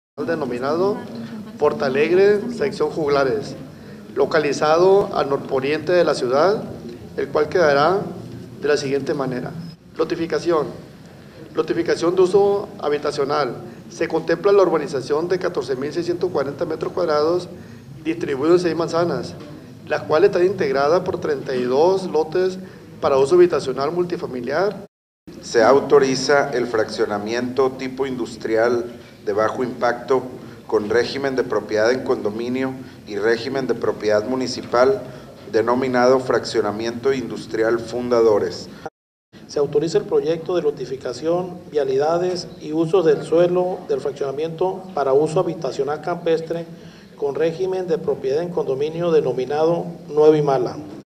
denominado Portalegre, sección Juglares, localizado al norponiente de la ciudad, el cual quedará de la siguiente manera. Lotificación de uso habitacional. Se contempla la urbanización de 14.640 metros cuadrados distribuidos en 6 manzanas, las cuales están integradas por 32 lotes para uso habitacional multifamiliar. Se autoriza el fraccionamiento tipo industrial de bajo impacto con régimen de propiedad en condominio y régimen de propiedad municipal, denominado fraccionamiento industrial Fundadores. Se autoriza el proyecto de lotificación, vialidades y usos del suelo del fraccionamiento para uso habitacional campestre con régimen de propiedad en condominio denominado Nueva Imala.